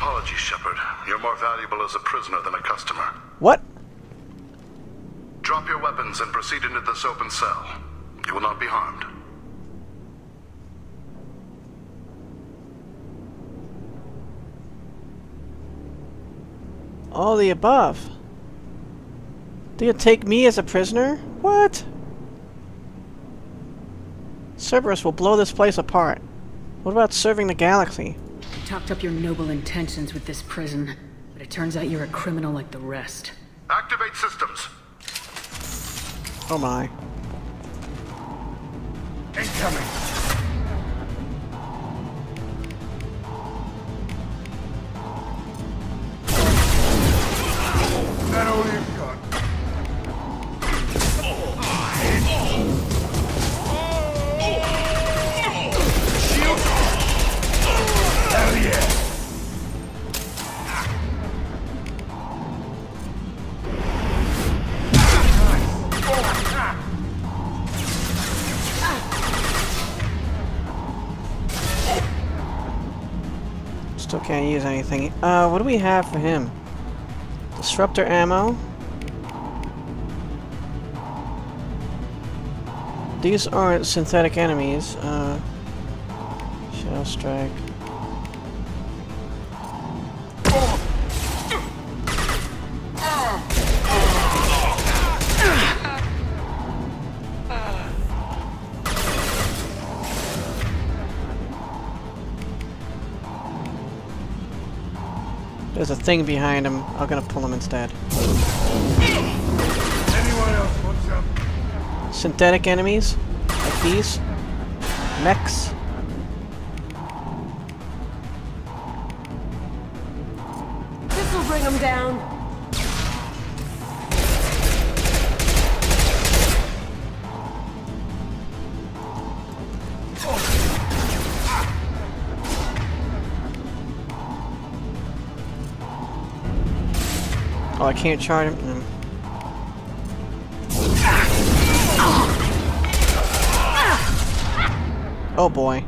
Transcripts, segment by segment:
apologies, Shepard. You're more valuable as a prisoner than a customer. What? Drop your weapons and proceed into this open cell. You will not be harmed. All the above. Do you take me as a prisoner? What? Cerberus will blow this place apart. What about serving the galaxy? You talked up your noble intentions with this prison, but it turns out you're a criminal like the rest. Activate systems. Oh my. Incoming. That all you've got. Shield. Hell yeah. Still can't use anything. What do we have for him? Disruptor ammo. These aren't synthetic enemies. Shell strike. There's a thing behind him. I'm gonna pull him instead. Anyone else want some? Synthetic enemies? Like these? Mechs? This'll bring them down. Oh, I can't charge him. No. Oh boy.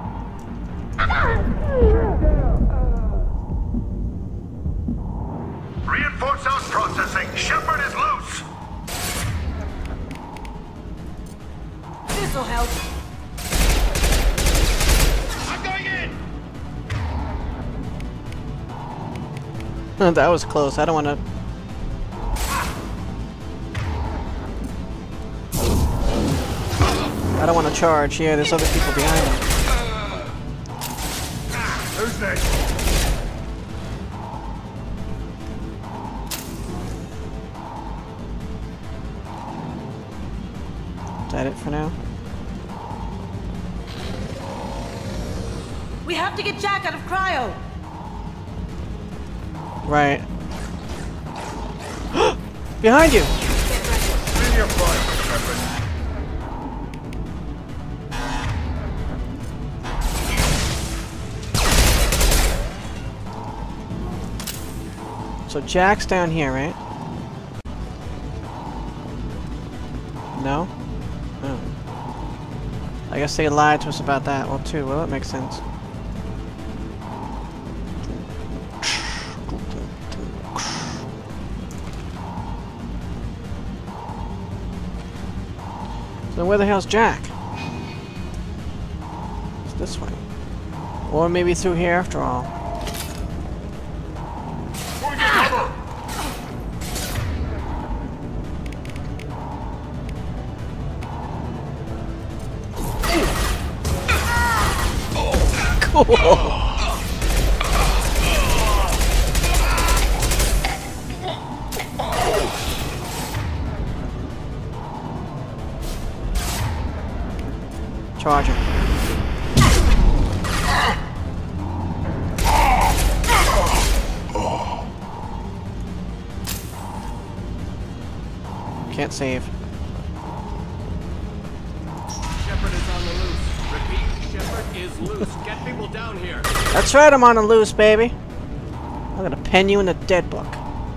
Reinforce out processing. Shepard is loose. This'll help. I'm going in. That was close. I don't want to. I don't want to charge. Yeah, there's other people behind him. Who's next? Is that it for now? We have to get Jack out of cryo. Right. Behind you! In your flight, Shepard. So Jack's down here, right? No? Oh. I guess they lied to us about that. Well, too. Well, that makes sense. So where the hell's Jack? It's this way. Or maybe through here after all. Cool. Charge him. Can't save. Shepard is on the loose. Repeat, Shepard is loose. Get people down here. That's right, I'm on the loose, baby. I'm gonna pen you in the dead book.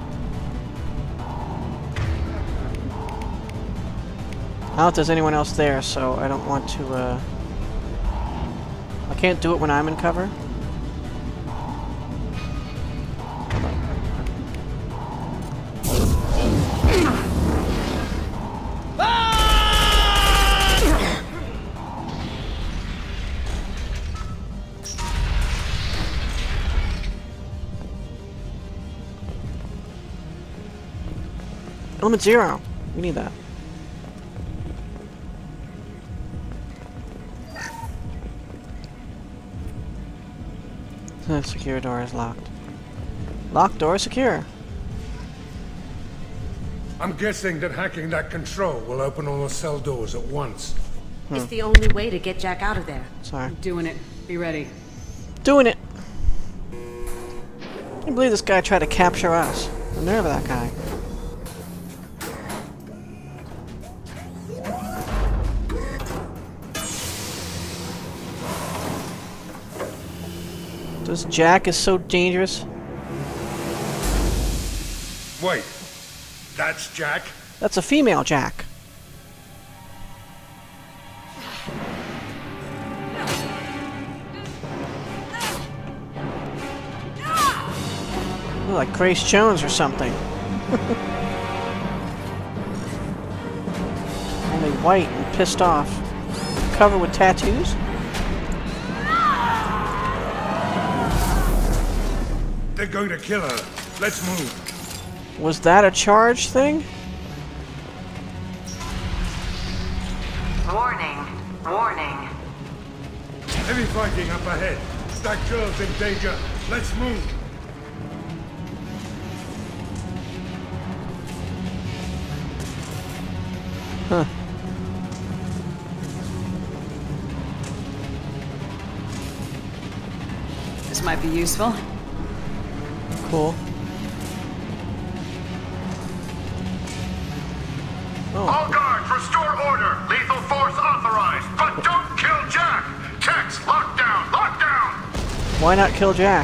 I don't know if there's anyone else there, so I don't want to, I can't do it when I'm in cover. Element 0. We need that. Secure door is locked. Locked door secure. I'm guessing that hacking that control will open all the cell doors at once. It's the only way to get Jack out of there. Sorry. Doing it. Be ready. Doing it! I can't believe this guy tried to capture us. The nerve of that guy. This Jack is so dangerous. Wait, that's Jack? That's a female Jack. Ooh, like Grace Jones or something. Only white and pissed off. Covered with tattoos? They're going to kill her. Let's move. Was that a charge thing? Warning. Warning. Heavy fighting up ahead. That girl's in danger. Let's move. Huh. This might be useful. Cool. All guards, restore order. Lethal force authorized. But don't kill Jack. Tex, lockdown, lockdown. Why not kill Jack?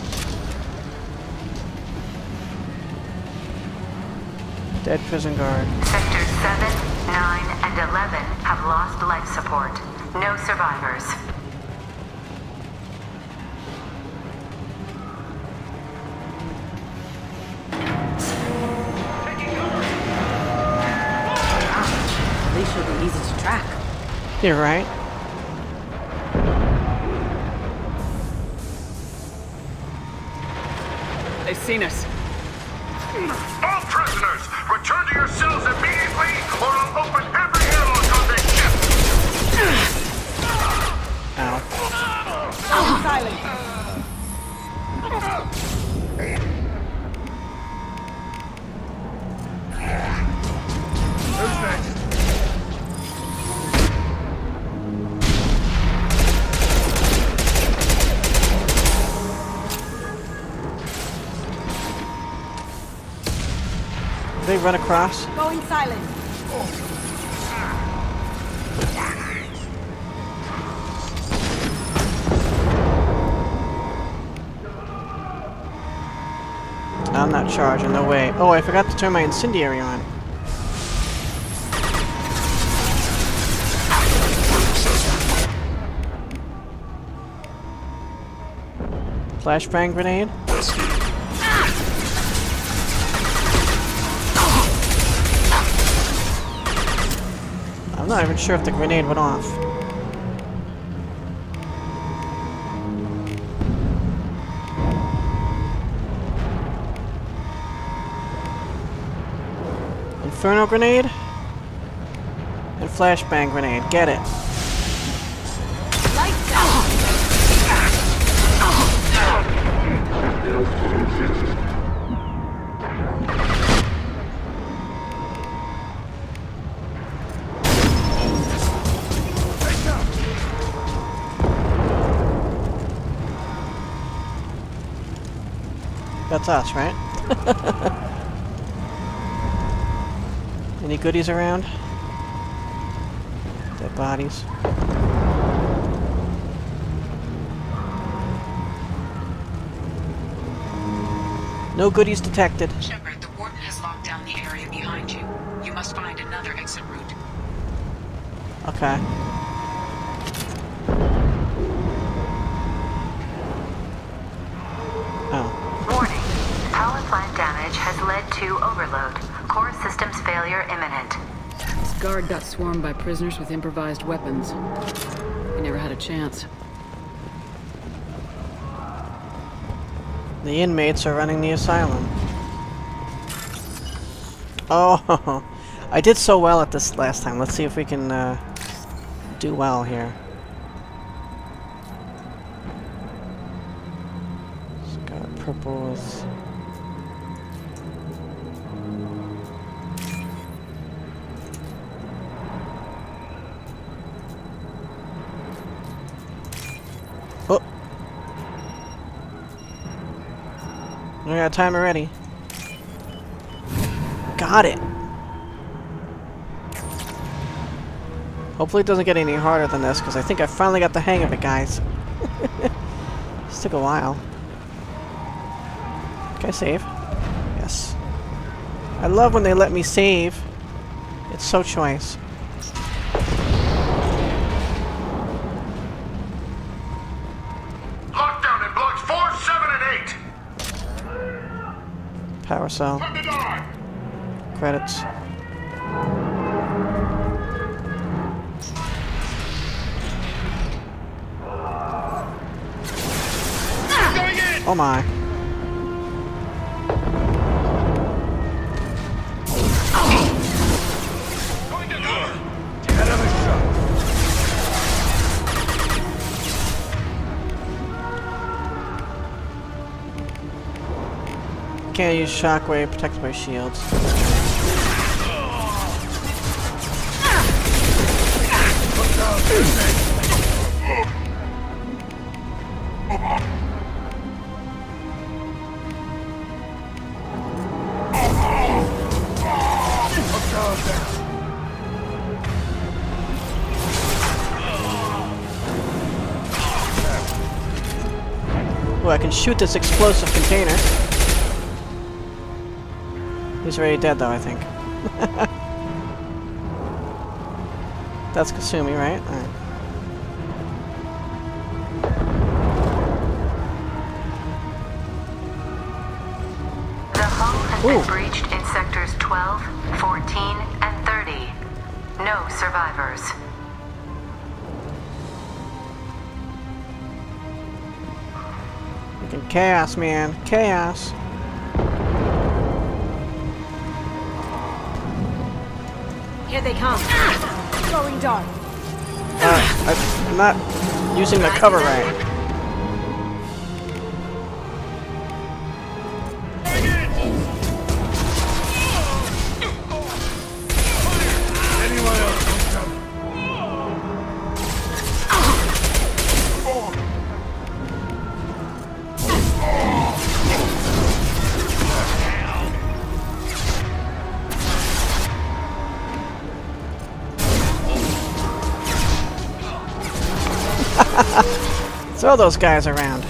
Dead prison guard. Sectors 7, 9, and 11 have lost life support. No survivors. At least she'll be easy to track. You're right. They've seen us. All prisoners, return to your cells immediately, or I'll open every airlock on this ship. Ow. Silent. Who's next? They run across. Going silent. I'm not charging, no way. Oh, I forgot to turn my incendiary on. Flashbang grenade? I'm not even sure if the grenade went off. Inferno grenade? And flashbang grenade. Get it. Lights out. That's us, right? Any goodies around? Dead bodies. No goodies detected. Shepard, the warden has locked down the area behind you. You must find another exit route. Okay. Oh. Warning. Power plant damage has led to overload. Core systems failure imminent. This guard got swarmed by prisoners with improvised weapons. He never had a chance. The inmates are running the asylum. Oh, I did so well at this last time. Let's see if we can do well here. It's got purples. Oh! I got timer ready. Got it! Hopefully it doesn't get any harder than this, because I think I finally got the hang of it, guys. This took a while. Can I save? Yes. I love when they let me save. It's so choice. Lockdown in blocks 4, 7, and 8. Power cell. Time to die. Credits. Going in. Oh my. Going to cover. Another shot. Can't use shockwave, protected by shields. Oh, I can shoot this explosive container. He's already dead, though, I think. That's Kasumi, right? Alright. The hull has been breached in sectors 12, 14, and 30. No survivors. Freaking chaos, man. Chaos. Here they come. Going dark. I'm not using the cover right. Anyone else can come? Throw those guys around.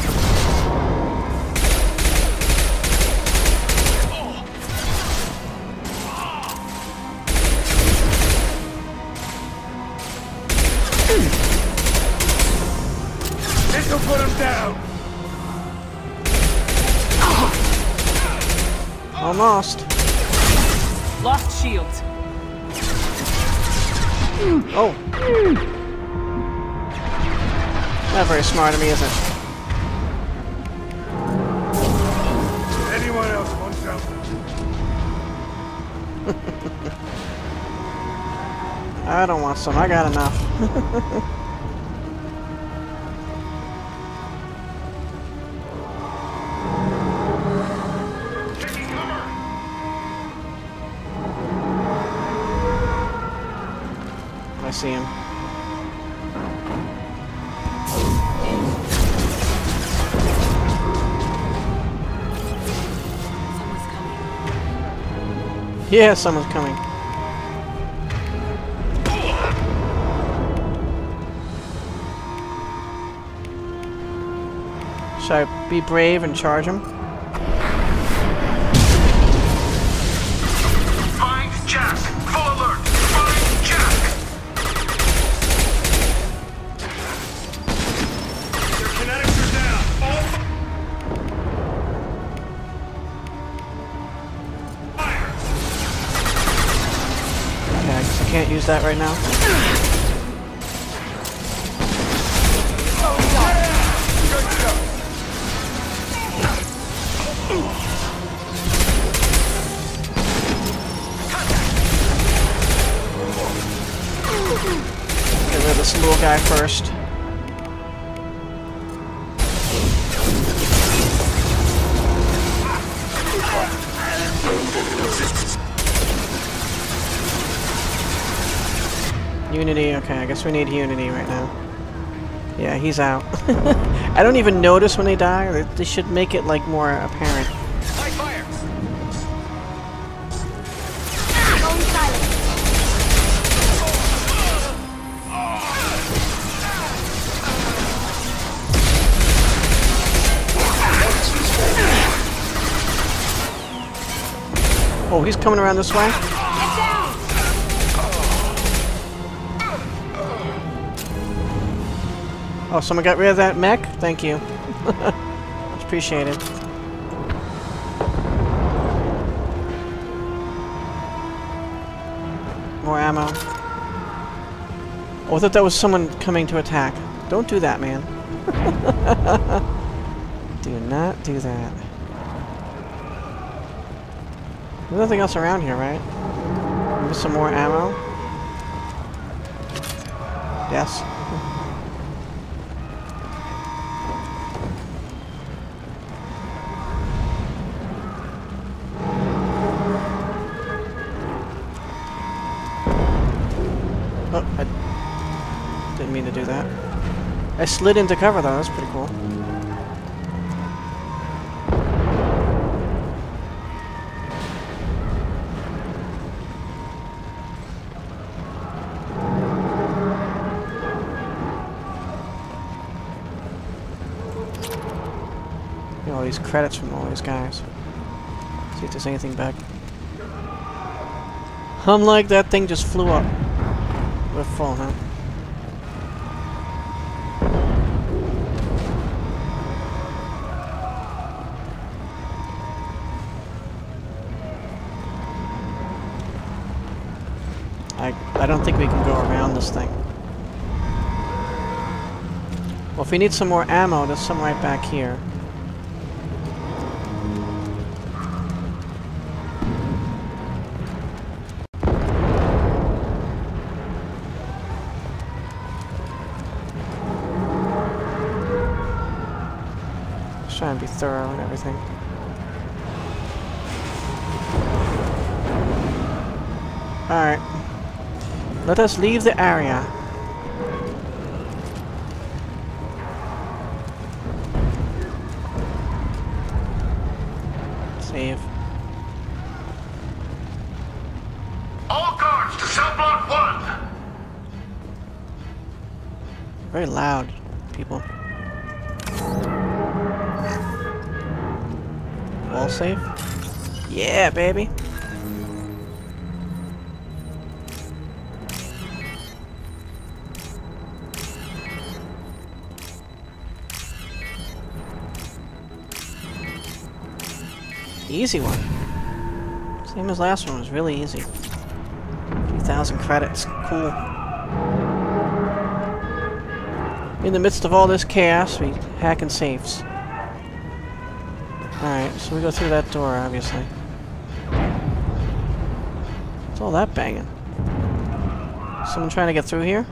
This'll put him down. Almost. Lost shields. Oh. Not very smart of me, is it? Anyone else want some? I don't want some. I got enough. Taking cover. I see him. Someone's coming. Yeah, someone's coming. Should I be brave and charge him? Find Jack. Full alert. Find Jack. Their kinetics are down. All fire. Okay, I guess I can't use that right now. little guy first. Unity, okay, I guess we need Unity right now. Yeah, he's out. I don't even notice when they die. They should make it, like, more apparent. Light fire! Going silent. Oh, he's coming around this way? Get down! Oh, someone got rid of that mech? Thank you. Much appreciated. More ammo. Oh, I thought that was someone coming to attack. Don't do that, man. Do not do that. There's nothing else around here, right? Maybe some more ammo? Yes. Oh, I didn't mean to do that. I slid into cover though, that's pretty cool. All these credits from all these guys. See if there's anything back. Unlike that thing just flew up. We're full, huh? I don't think we can go around this thing. Well, if we need some more ammo, there's some right back here. Try and be thorough and everything. Alright. Let us leave the area. Save. All guards to cell block 1! Very loud, people. All safe? Yeah, baby. Easy one. Same as last one, was really easy. 3,000 credits. Cool. In the midst of all this chaos, we hacking safes. Alright, so we go through that door, obviously. What's all that banging? Someone trying to get through here?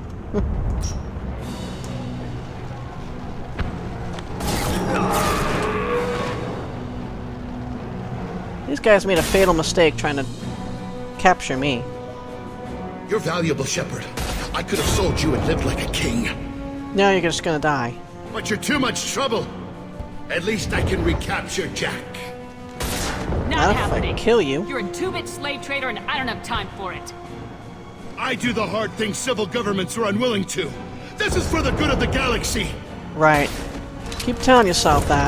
These guys made a fatal mistake trying to capture me. You're valuable, Shepard. I could have sold you and lived like a king. Now you're just gonna die. But you're too much trouble. At least I can recapture Jack. Not Not if I happening. kill you. You're a two-bit slave trader and I don't have time for it. I do the hard things civil governments are unwilling to. This is for the good of the galaxy. Right. Keep telling yourself that.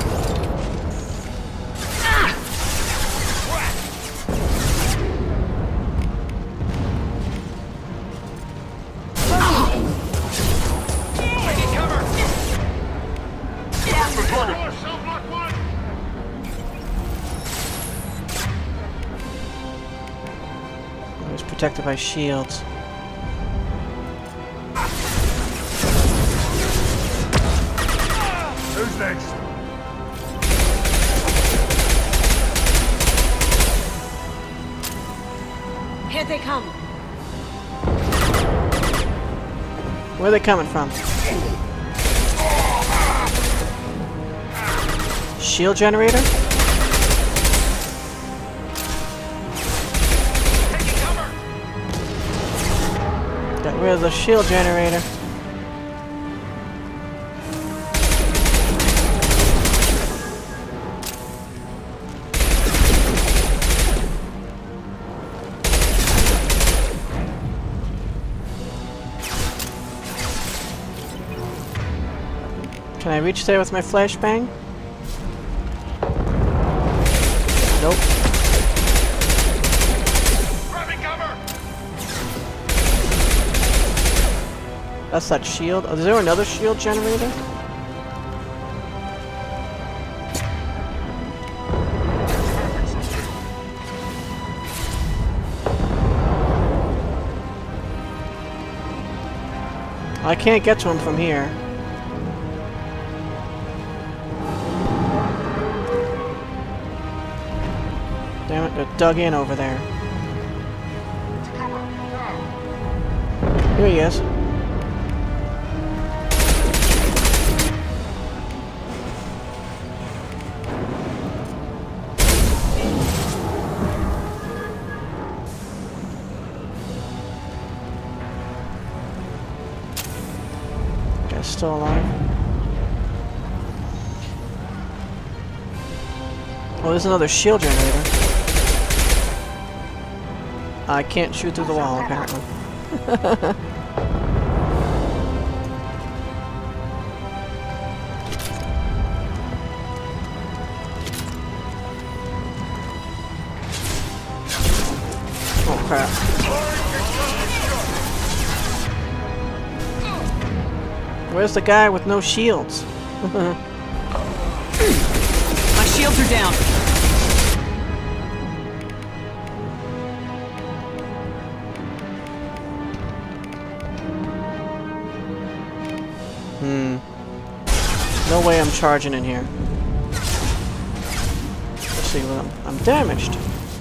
Cell block 1! It's protected by shields. Who's next? Here they come. Where are they coming from? Shield generator? Got rid of the shield generator. Can I reach there with my flashbang? Nope. Grabbing cover! That's that shield. Oh, is there another shield generator? I can't get to him from here. Damn it, they're dug in over there. Here he is. Guy's still alive. Oh, there's another shield generator. I can't shoot through the wall, apparently. Oh, crap. Where's the guy with no shields? My shields are down. No way I'm charging in here. Let's see what I'm damaged.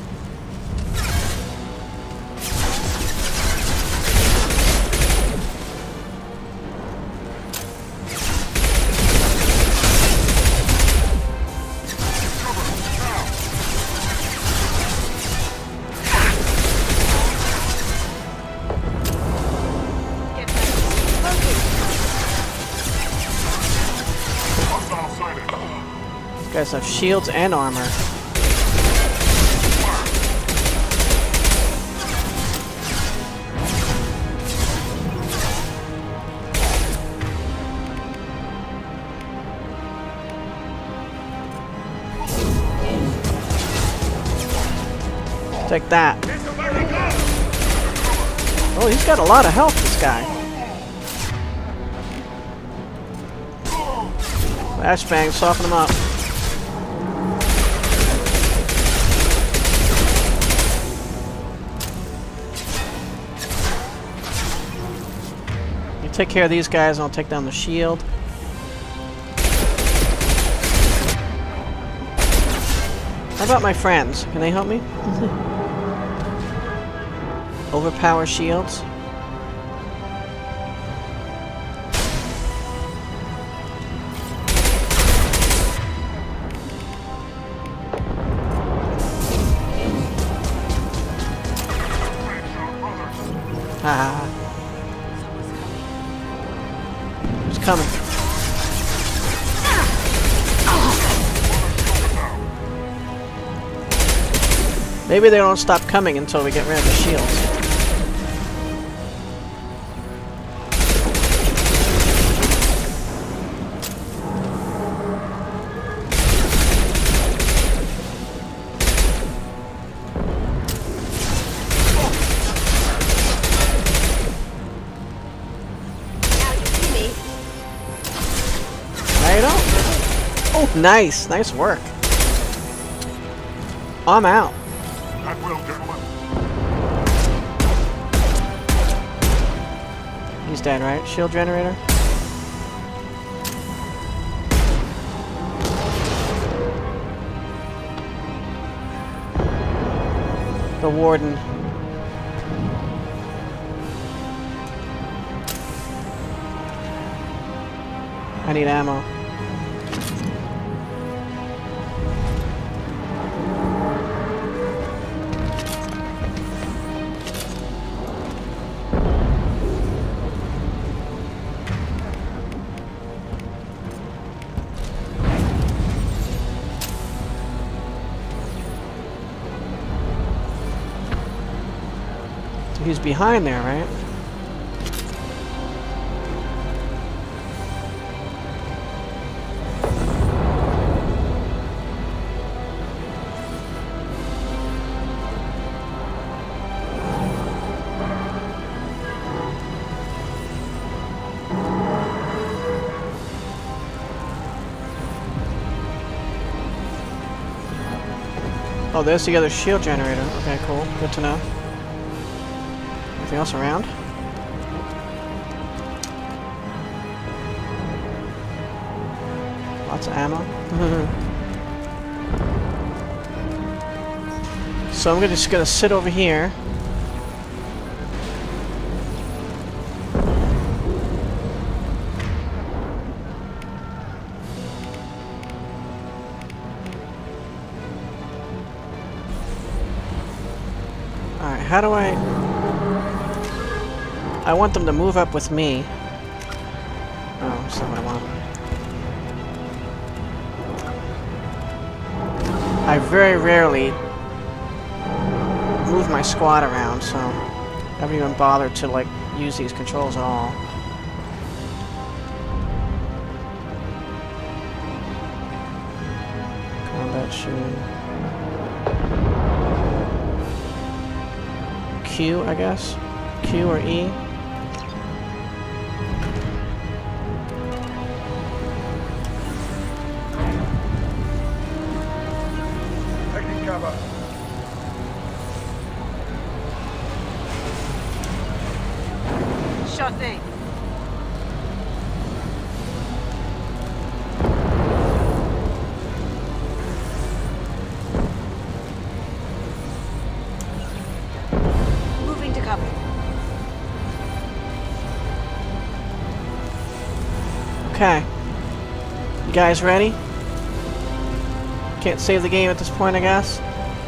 Guys have shields and armor. Take that. Oh, he's got a lot of health, this guy. Flashbang, soften him up. Take care of these guys and I'll take down the shield. How about my friends? Can they help me? Overpower shields. Ah. Coming. Maybe they don't stop coming until we get rid of the shields. Oh, nice. Nice work. I'm out. That will, gentlemen. He's dead, right? Shield generator? The warden. I need ammo. So he's behind there, right? Oh, there's the other shield generator. Okay, cool. Good to know. Anything else around? Lots of ammo. So I'm just gonna sit over here. Alright, how do I want them to move up with me. Oh, that's not what I want. I very rarely move my squad around, so I haven't even bothered to, like, use these controls at all. Combat shooting. Q, I guess? Q or E? Taking cover. Sure thing. Moving to cover. Okay. You guys ready? Can't save the game at this point, I guess.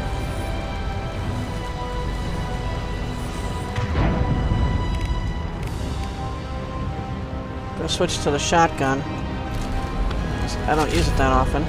Gonna switch to the shotgun. I don't use it that often.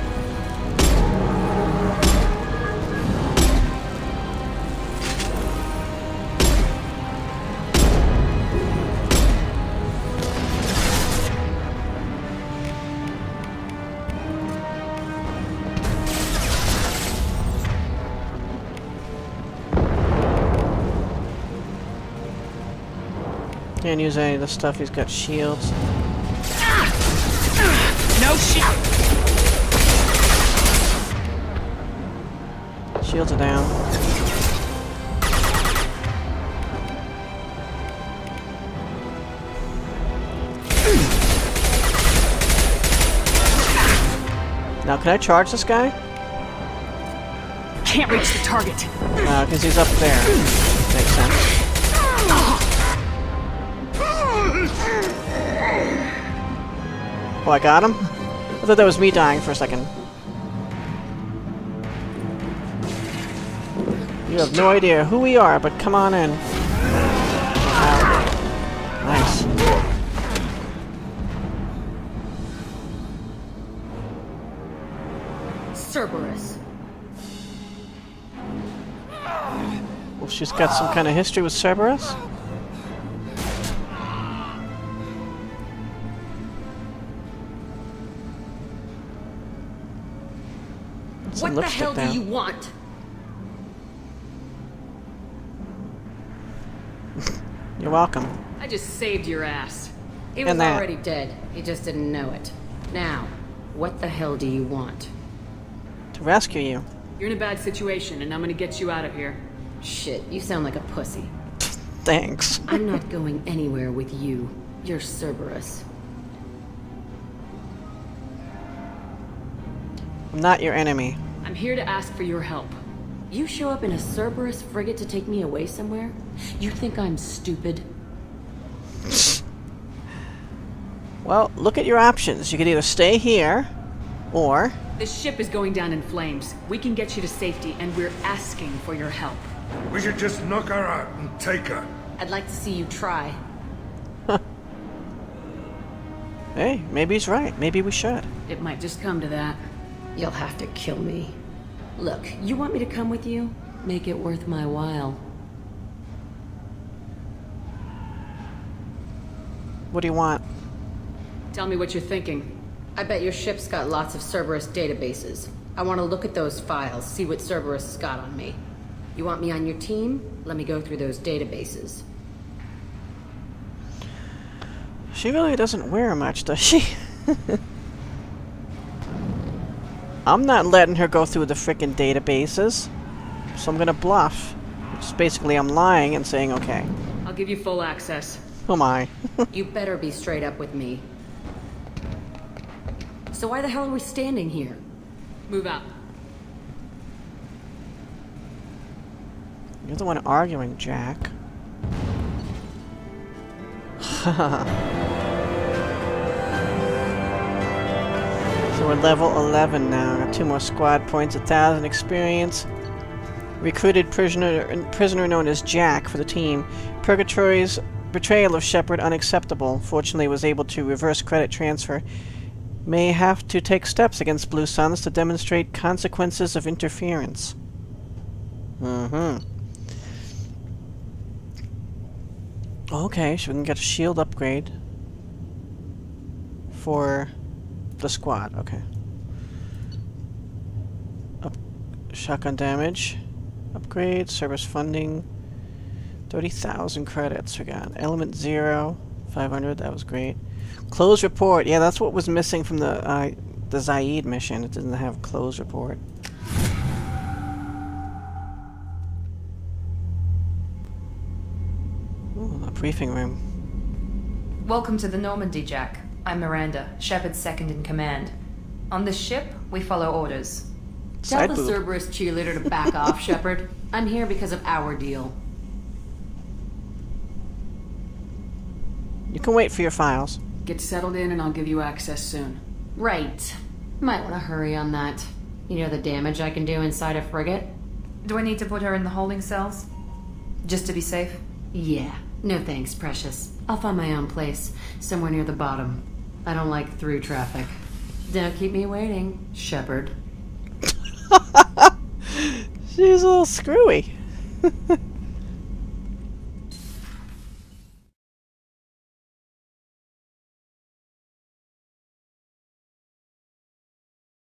Can't use any of the stuff. He's got shields. No shit! Shields are down. Now, can I charge this guy? Can't reach the target. Because he's up there. Makes sense. Oh, I got him? I thought that was me dying for a second. You have no idea who we are, but come on in. Ow. Nice. Cerberus. Well, she's got some kind of history with Cerberus? What the hell do you want? You're welcome. I just saved your ass. He was And that. already dead. He just didn't know it. Now, what the hell do you want? To rescue you. You're in a bad situation, and I'm gonna get you out of here. Shit, you sound like a pussy. Thanks. I'm not going anywhere with you. You're Cerberus. I'm not your enemy. I'm here to ask for your help. You show up in a Cerberus frigate to take me away somewhere? You think I'm stupid? Well, look at your options. You could either stay here, or... This ship is going down in flames. We can get you to safety, and we're asking for your help. We should just knock her out and take her. I'd like to see you try. Hey, maybe he's right. Maybe we should. It might just come to that. You'll have to kill me. Look, you want me to come with you? Make it worth my while. What do you want? Tell me what you're thinking. I bet your ship's got lots of Cerberus databases. I want to look at those files, see what Cerberus has got on me. You want me on your team? Let me go through those databases. She really doesn't wear much, does she? I'm not letting her go through the frickin' databases. So I'm gonna bluff. Which is basically I'm lying and saying okay. I'll give you full access. Oh my. You better be straight up with me. So why the hell are we standing here? Move out. You're the one arguing, Jack. So we're level 11 now. Got 2 more squad points, 1,000 experience. Recruited prisoner known as Jack for the team. Purgatory's betrayal of Shepard unacceptable. Fortunately, was able to reverse credit transfer. May have to take steps against Blue Suns to demonstrate consequences of interference. Okay, so we can get a shield upgrade for the squad. Okay. Shotgun damage. Upgrade. Service funding. 30,000 credits we got. Element 0. 500. That was great. Close report. Yeah, that's what was missing from the Zaid mission. It didn't have close report. Ooh, a briefing room. Welcome to the Normandy, Jack. I'm Miranda, Shepard's second in command. On this ship, we follow orders. Tell Side the boob. Cerberus cheerleader to back off, Shepard. I'm here because of our deal. You can wait for your files. Get settled in and I'll give you access soon. Right. Might want to hurry on that. You know the damage I can do inside a frigate? Do I need to put her in the holding cells? Just to be safe? Yeah. No thanks, precious. I'll find my own place, somewhere near the bottom. I don't like through traffic. Don't keep me waiting, Shepard. She's a little screwy.